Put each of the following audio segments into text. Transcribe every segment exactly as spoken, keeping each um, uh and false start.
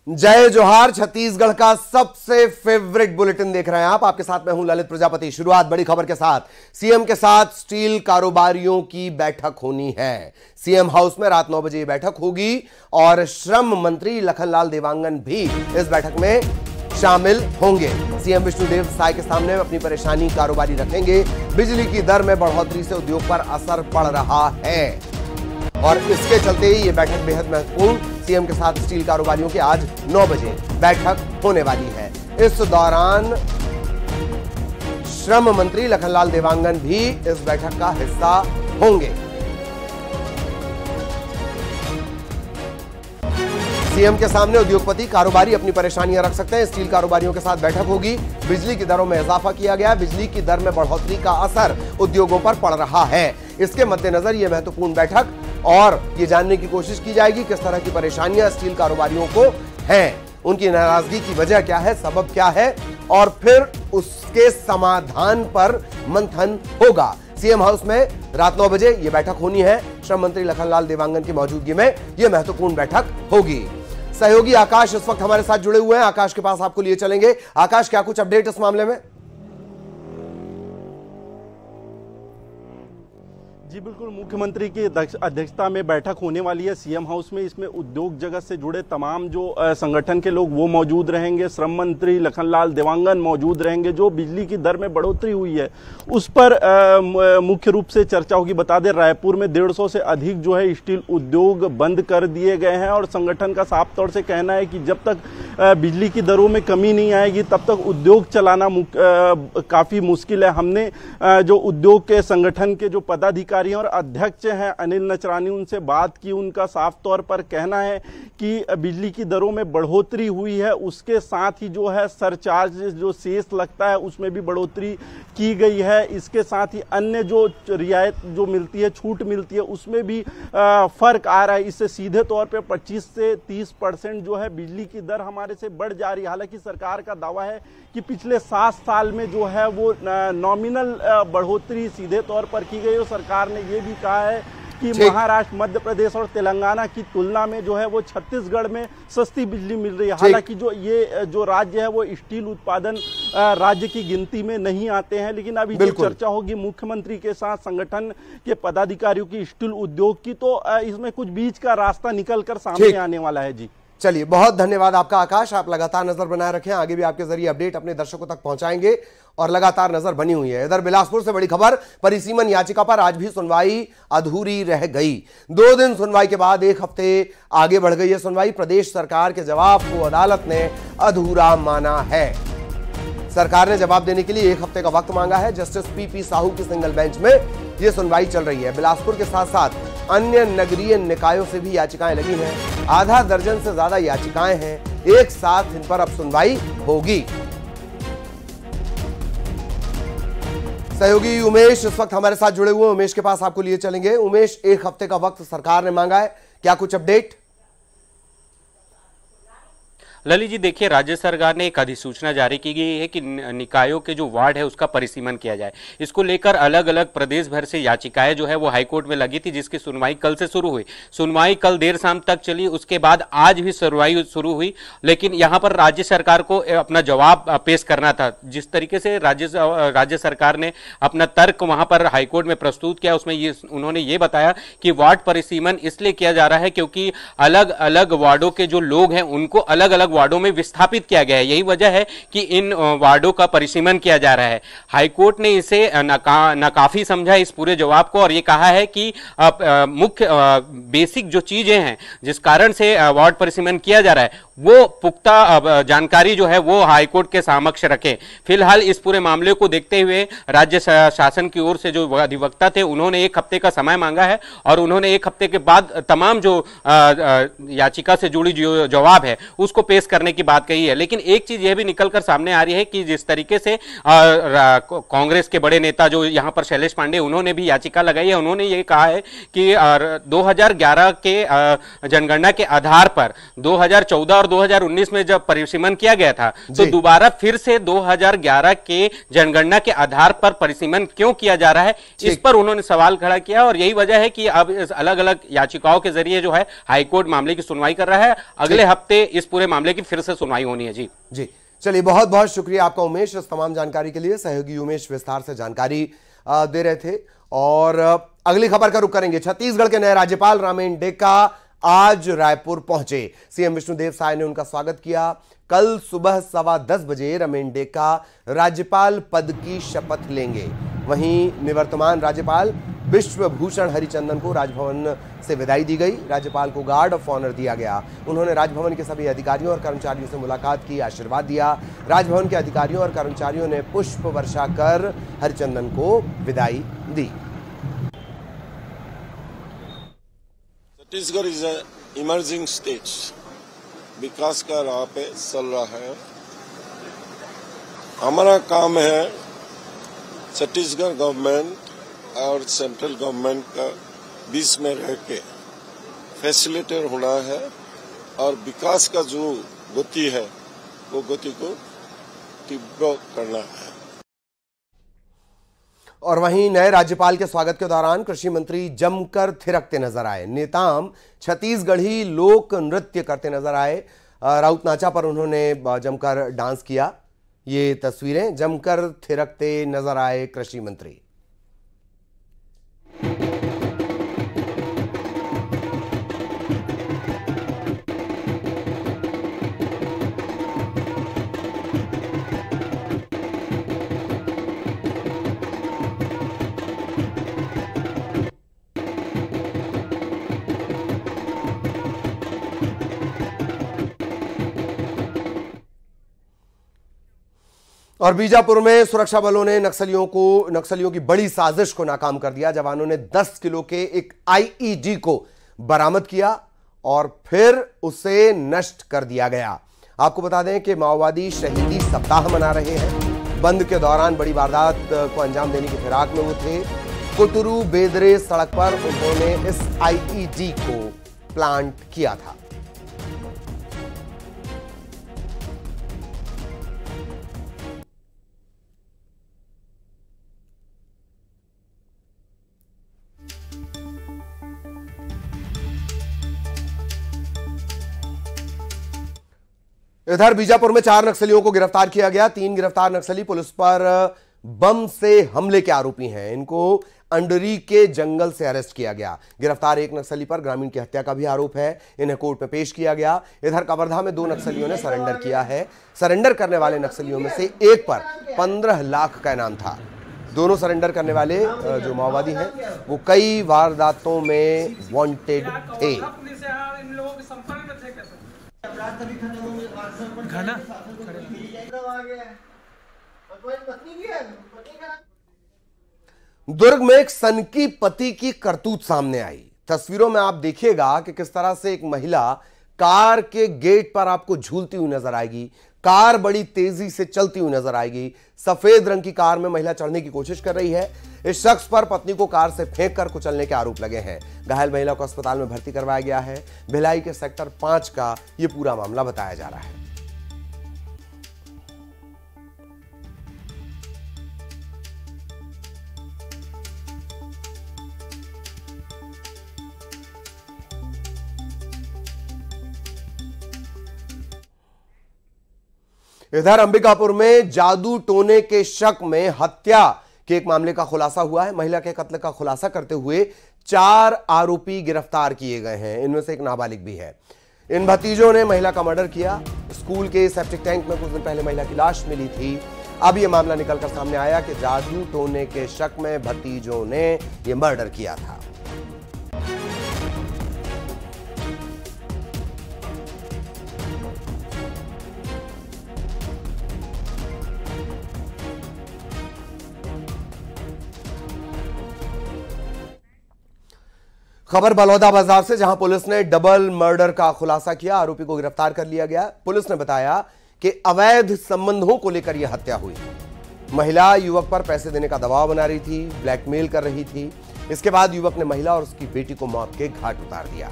जय जोहार। छत्तीसगढ़ का सबसे फेवरेट बुलेटिन देख रहे हैं आप। आपके साथ मैं हूं ललित प्रजापति। शुरुआत बड़ी खबर के साथ। सीएम के साथ स्टील कारोबारियों की बैठक होनी है। सीएम हाउस में रात नौ बजे ये बैठक होगी और श्रम मंत्री लखनलाल देवांगन भी इस बैठक में शामिल होंगे। सीएम विष्णुदेव साय के सामने अपनी परेशानी कारोबारी रखेंगे। बिजली की दर में बढ़ोतरी से उद्योग पर असर पड़ रहा है और इसके चलते ही ये बैठक बेहद महत्वपूर्ण। सीएम के साथ स्टील कारोबारियों की आज नौ बजे बैठक होने वाली है। इस दौरान श्रम मंत्री लखनलाल देवांगन भी इस बैठक का हिस्सा होंगे। सीएम के सामने उद्योगपति कारोबारी अपनी परेशानियां रख सकते हैं। स्टील कारोबारियों के साथ बैठक होगी। बिजली की दरों में इजाफा किया गया। बिजली की दर में बढ़ोतरी का असर उद्योगों पर पड़ रहा है। इसके मद्देनजर यह महत्वपूर्ण बैठक और ये जानने की कोशिश की जाएगी किस तरह की परेशानियां स्टील कारोबारियों को हैं, उनकी नाराजगी की वजह क्या है, सबब क्या है और फिर उसके समाधान पर मंथन होगा। सीएम हाउस में रात नौ बजे यह बैठक होनी है। श्रम मंत्री लखनलाल देवांगन की मौजूदगी में यह महत्वपूर्ण बैठक होगी। सहयोगी आकाश इस वक्त हमारे साथ जुड़े हुए हैं। आकाश के पास आपको लिए चलेंगे। आकाश, क्या कुछ अपडेट इस मामले में? जी बिल्कुल, मुख्यमंत्री की अध्यक्षता में बैठक होने वाली है सीएम हाउस में। इसमें उद्योग जगत से जुड़े तमाम जो संगठन के लोग वो मौजूद रहेंगे। श्रम मंत्री लखनलाल देवांगन मौजूद रहेंगे। जो बिजली की दर में बढ़ोतरी हुई है उस पर मुख्य रूप से चर्चा होगी। बता दें, रायपुर में डेढ़ सौ से अधिक जो है स्टील उद्योग बंद कर दिए गए हैं और संगठन का साफ तौर से कहना है कि जब तक बिजली की दरों में कमी नहीं आएगी तब तक उद्योग चलाना काफी मुश्किल है। हमने जो उद्योग के संगठन के जो पदाधिकारी और अध्यक्ष हैं अनिल नचरानी, उनसे बात की। उनका साफ तौर पर कहना है कि बिजली की दरों में बढ़ोतरी हुई है, उसके साथ ही जो है सरचार्ज जो शेष लगता है उसमें भी बढ़ोतरी की गई है। इसके साथ ही अन्य जो रियायत जो मिलती है, छूट मिलती है, उसमें भी आ, फर्क आ रहा है। इससे सीधे तौर पे पच्चीस से तीस परसेंट जो है बिजली की दर हमारे से बढ़ जा रही है। हालांकि सरकार का दावा है कि पिछले सात साल में जो है वो नॉमिनल बढ़ोतरी सीधे तौर पर की गई और सरकार ने ये भी कहा है कि महाराष्ट्र, मध्य प्रदेश और तेलंगाना की तुलना में जो है वो छत्तीसगढ़ में सस्ती बिजली मिल रही है। हालांकि जो ये जो राज्य है वो स्टील उत्पादन राज्य की गिनती में नहीं आते हैं। लेकिन अभी जो चर्चा होगी मुख्यमंत्री के साथ संगठन के पदाधिकारियों की स्टील उद्योग की, तो इसमें कुछ बीच का रास्ता निकल कर सामने आने वाला है। जी चलिए, बहुत धन्यवाद आपका आकाश। आप लगातार नजर बनाए रखें, आगे भी आपके जरिए अपडेट अपने दर्शकों तक पहुंचाएंगे और लगातार नजर बनी हुई है। इधर बिलासपुर से बड़ी खबर। परिसीमन याचिका पर आज भी सुनवाई अधूरी रह गई। दो दिन सुनवाई के बाद एक हफ्ते आगे बढ़ गई है सुनवाई। प्रदेश सरकार के जवाब को अदालत ने अधूरा माना है। सरकार ने जवाब देने के लिए एक हफ्ते का वक्त मांगा है। जस्टिस पी पी साहू की सिंगल बेंच में यह सुनवाई चल रही है। बिलासपुर के साथ साथ अन्य नगरीय निकायों से भी याचिकाएं लगी हैं। आधा दर्जन से ज्यादा याचिकाएं हैं। एक साथ इन पर अब सुनवाई होगी। सहयोगी उमेश इस वक्त हमारे साथ जुड़े हुए। उमेश के पास आपको लिए चलेंगे। उमेश, एक हफ्ते का वक्त सरकार ने मांगा है, क्या कुछ अपडेट? ललित जी, देखिए, राज्य सरकार ने एक अधिसूचना जारी की गई है कि निकायों के जो वार्ड है उसका परिसीमन किया जाए। इसको लेकर अलग अलग प्रदेश भर से याचिकाएं जो है वो हाईकोर्ट में लगी थी, जिसकी सुनवाई कल से शुरू हुई। सुनवाई कल देर शाम तक चली, उसके बाद आज भी सुनवाई शुरू हुई। लेकिन यहाँ पर राज्य सरकार को अपना जवाब पेश करना था। जिस तरीके से राज्य राज्य सरकार ने अपना तर्क वहां पर हाईकोर्ट में प्रस्तुत किया, उसमें ये उन्होंने ये बताया कि वार्ड परिसीमन इसलिए किया जा रहा है क्योंकि अलग अलग वार्डों के जो लोग हैं उनको अलग अलग वार्डों में विस्थापित किया गया है। यही वजह है कि इन वार्डों का परिसीमन किया जा रहा है। हाईकोर्ट ने इसे नाका, नाकाफी समझा इस पूरे जवाब को और ये कहा है कि मुख्य बेसिक जो चीजें हैं जिस कारण से वार्ड परिसीमन किया जा रहा है वो पुख्ता जानकारी जो है वो हाईकोर्ट के समक्ष रखें। फिलहाल इस पूरे मामले को देखते हुए राज्य शासन की ओर से जो अधिवक्ता थे उन्होंने एक हफ्ते का समय मांगा है और उन्होंने एक हफ्ते के बाद तमाम जो याचिका से जुड़ी जो जवाब है उसको पेश करने की बात कही है। लेकिन एक चीज यह भी निकलकर सामने आ रही है कि जिस तरीके से कांग्रेस के बड़े नेता जो यहां पर शैलेश पांडे, उन्होंने भी याचिका लगाई है। उन्होंने ये कहा है कि दो हज़ार ग्यारह के जनगणना के आधार पर दो हज़ार चौदह और दो हज़ार उन्नीस में जब परिसीमन किया गया था तो दोबारा फिर से दो हज़ार ग्यारह के जनगणना के आधार पर परिसीमन क्यों किया जा रहा है, इस पर उन्होंने सवाल खड़ा किया। और यही वजह है कि अब अलग अलग याचिकाओं के जरिए जो है हाईकोर्ट मामले की सुनवाई कर रहा है। अगले हफ्ते इस पूरे मामले लेकिन फिर से सुनवाई होनी है। जी जी चलिए, बहुत बहुत शुक्रिया आपका उमेश, इस तमाम जानकारी के लिए। सहयोगी उमेश विस्तार से जानकारी दे रहे थे। और अगली खबर का रुख करेंगे। छत्तीसगढ़ के नए राज्यपाल रामेन डेका आज रायपुर पहुंचे। सीएम विष्णुदेव साय ने उनका स्वागत किया। कल सुबह सवा दस बजे रामेन डेका राज्यपाल पद की शपथ लेंगे। वहीं निवर्तमान राज्यपाल विश्वभूषण हरिचंदन को राजभवन से विदाई दी गई। राज्यपाल को गार्ड ऑफ ऑनर दिया गया। उन्होंने राजभवन के सभी अधिकारियों और कर्मचारियों से मुलाकात की, आशीर्वाद दिया। राजभवन के अधिकारियों और कर्मचारियों ने पुष्प वर्षा कर हरिचंदन को विदाई दी। Chhattisgarh is a emerging state, विकास का राह पे चल रहा है। हमारा काम है छत्तीसगढ़ गवर्नमेंट और सेंट्रल गवर्नमेंट का बीच में रह के फैसिलिटेटर होना है और विकास का जो गति है वो गति को तीव्र करना है। और वहीं नए राज्यपाल के स्वागत के दौरान कृषि मंत्री जमकर थिरकते नजर आए। नेताम छत्तीसगढ़ी लोक नृत्य करते नजर आए। राउत नाचा पर उन्होंने जमकर डांस किया। ये तस्वीरें, जमकर थिरकते नजर आए कृषि मंत्री। और बीजापुर में सुरक्षा बलों ने नक्सलियों को नक्सलियों की बड़ी साजिश को नाकाम कर दिया। जवानों ने दस किलो के एक आईईडी को बरामद किया और फिर उसे नष्ट कर दिया गया। आपको बता दें कि माओवादी शहीदी सप्ताह मना रहे हैं। बंद के दौरान बड़ी वारदात को अंजाम देने की फिराक में वो थे। कुटरू बेदरे सड़क पर उन्होंने इस आईईडी को प्लांट किया था। इधर बीजापुर में चार नक्सलियों को गिरफ्तार किया गया। तीन गिरफ्तार नक्सली पुलिस पर बम से हमले के आरोपी हैं। इनको अंडरी के जंगल से अरेस्ट किया गया। गिरफ्तार एक नक्सली पर ग्रामीण की हत्या का भी आरोप है। इन्हें कोर्ट में पेश किया गया। इधर कवर्धा में दो नक्सलियों ने सरेंडर किया है। सरेंडर करने वाले नक्सलियों में से एक पर पंद्रह लाख का इनाम था। दोनों सरेंडर करने वाले जो माओवादी हैं वो कई वारदातों में वांटेड थे। दुर्ग में एक सनकी पति की करतूत सामने आई। तस्वीरों में आप देखिएगा कि किस तरह से एक महिला कार के गेट पर आपको झूलती हुई नजर आएगी। कार बड़ी तेजी से चलती हुई नजर आएगी। सफेद रंग की कार में महिला चढ़ने की कोशिश कर रही है। इस शख्स पर पत्नी को कार से फेंक कर कुचलने के आरोप लगे हैं। घायल महिला को अस्पताल में भर्ती करवाया गया है। भिलाई के सेक्टर पांच का यह पूरा मामला बताया जा रहा है। इधर अंबिकापुर में जादू टोने के शक में हत्या के एक मामले का खुलासा हुआ है। महिला के कत्ल का खुलासा करते हुए चार आरोपी गिरफ्तार किए गए हैं। इनमें से एक नाबालिग भी है। इन भतीजों ने महिला का मर्डर किया। स्कूल के सेप्टिक टैंक में कुछ दिन पहले महिला की लाश मिली थी। अब यह मामला निकलकर सामने आया कि जादू टोने के शक में भतीजों ने यह मर्डर किया था। खबर बलौदा बाजार से, जहां पुलिस ने डबल मर्डर का खुलासा किया। आरोपी को गिरफ्तार कर लिया गया। पुलिस ने बताया कि अवैध संबंधों को लेकर यह हत्या हुई। महिला युवक पर पैसे देने का दबाव बना रही थी, ब्लैकमेल कर रही थी। इसके बाद युवक ने महिला और उसकी बेटी को मौत के घाट उतार दिया।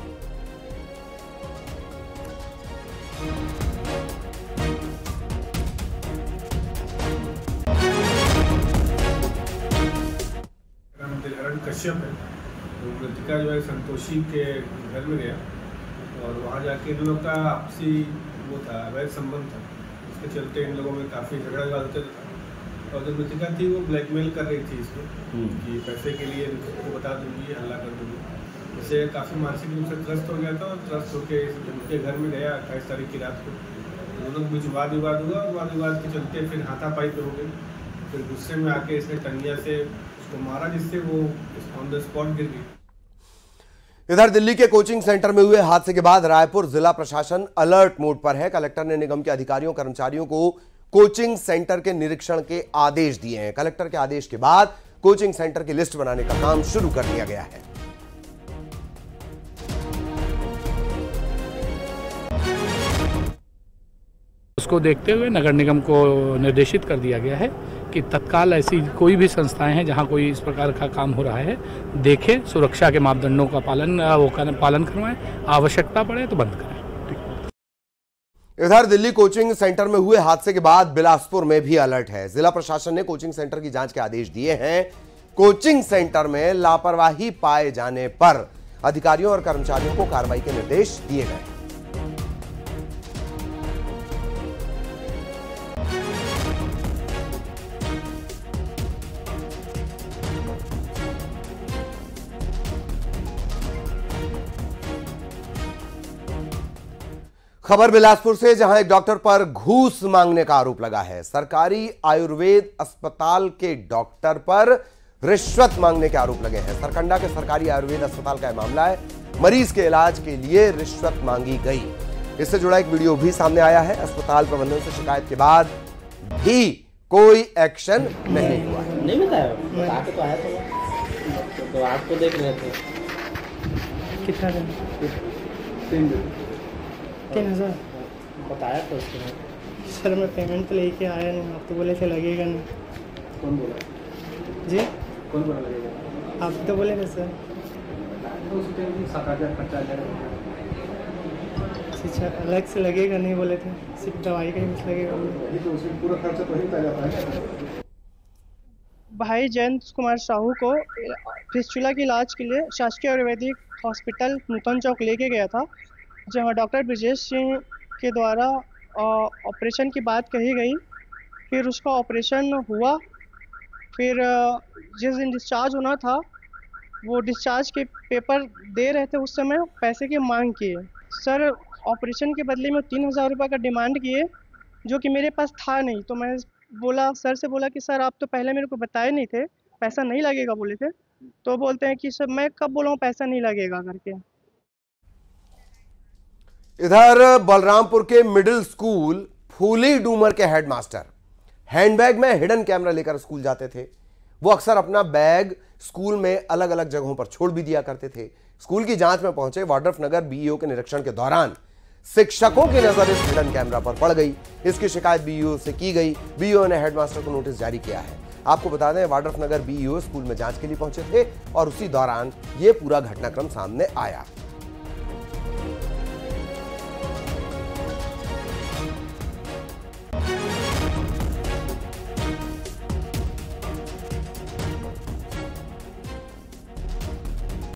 कश्यप है, तो कृतिका जो है संतोषी के घर में गया और वहाँ जाके इन लोग का आपसी वो था, अवैध संबंध था। इसके चलते इन लोगों में काफ़ी झगड़ा विवाद होता था। और जो मृतिका थी वो ब्लैकमेल कर रही थी इसको कि पैसे के लिए इसको बता दूंगी, हल्ला कर दूंगी। इससे काफ़ी मानसिक रूप से त्रस्त हो गया था और त्रस्त होकर उनके घर में गया अट्ठाईस तारीख की रात को। दोनों के बीच वाद विवाद हुआ और वाद विवाद के चलते फिर हाथापाई पे हो गई। फिर गुस्से में आके इसने टंगिया से उसको मारा, जिससे वो ऑन द स्पॉट गिर गई। इधर दिल्ली के कोचिंग सेंटर में हुए हादसे के बाद रायपुर जिला प्रशासन अलर्ट मोड पर है। कलेक्टर ने निगम के अधिकारियों कर्मचारियों को कोचिंग सेंटर के निरीक्षण के आदेश दिए हैं। कलेक्टर के आदेश के बाद कोचिंग सेंटर की लिस्ट बनाने का काम शुरू कर दिया गया है। उसको देखते हुए नगर निगम को निर्देशित कर दिया गया है कि तत्काल ऐसी कोई भी संस्थाएं हैं जहां कोई इस प्रकार का काम हो रहा है, देखें, सुरक्षा के मापदंडों का पालन वो पालन करवाएं, आवश्यकता पड़े तो बंद करें। इधर दिल्ली कोचिंग सेंटर में हुए हादसे के बाद बिलासपुर में भी अलर्ट है। जिला प्रशासन ने कोचिंग सेंटर की जांच के आदेश दिए हैं। कोचिंग सेंटर में लापरवाही पाए जाने पर अधिकारियों और कर्मचारियों को कार्रवाई के निर्देश दिए गए। खबर बिलासपुर से, जहां एक डॉक्टर पर घूस मांगने का आरोप लगा है। सरकारी आयुर्वेद अस्पताल के डॉक्टर पर रिश्वत मांगने के आरोप लगे हैं। सरकंडा के सरकारी आयुर्वेद अस्पताल का यह मामला है। मरीज के इलाज के लिए रिश्वत मांगी गई। इससे जुड़ा एक वीडियो भी सामने आया है। अस्पताल प्रबंधन से शिकायत के बाद भी कोई एक्शन नहीं हुआ है। नहीं बताया, बता के तो आया था, तो आपको देख रहे थे। कितना दिन? तीन दिन तीन हजार बताया था उसको। सर मैं पेमेंट लेके आया नहीं, आप तो बोले थे लगेगा नहीं। कौन बोला जी? कौन बोला लगेगा? आप तो बोले थे सर। सात हजार खर्चा आ जाएगा। अच्छा, अलग से लगेगा नहीं बोले थे, सिर्फ दवाई का ही कुछ लगेगा। तो उसमें पूरा खर्चा तो नहीं जाता है। भाई जयंत कुमार साहू को फिस्चुला के इलाज के लिए शासकीय आयुर्वेदिक हॉस्पिटल नूतन चौक लेके गया था, जहां डॉक्टर ब्रजेश सिंह के द्वारा ऑपरेशन की बात कही गई। फिर उसका ऑपरेशन हुआ। फिर जिस दिन डिस्चार्ज होना था, वो डिस्चार्ज के पेपर दे रहे थे, उस समय पैसे की मांग किए। सर ऑपरेशन के बदले में तीन हज़ार रुपये का डिमांड किए, जो कि मेरे पास था नहीं। तो मैं बोला, सर से बोला कि सर आप तो पहले मेरे को बताए नहीं थे, पैसा नहीं लगेगा बोले थे। तो बोलते हैं कि सर मैं कब बोला हूँ पैसा नहीं लगेगा करके। इधर बलरामपुर के मिडिल स्कूल फूली डूमर के हेडमास्टर हैंडबैग में हिडन कैमरा लेकर स्कूल जाते थे। वो अक्सर अपना बैग स्कूल में अलग अलग जगहों पर छोड़ भी दिया करते थे। स्कूल की जांच में पहुंचे वाड्रफ नगर बीईओ के निरीक्षण के दौरान शिक्षकों की नजर इस हिडन कैमरा पर पड़ गई। इसकी शिकायत बीईओ से की गई। बीईओ ने हेडमास्टर को नोटिस जारी किया है। आपको बता दें, वाड्रफ नगर बीईओ स्कूल में जांच के लिए पहुंचे थे और उसी दौरान यह पूरा घटनाक्रम सामने आया।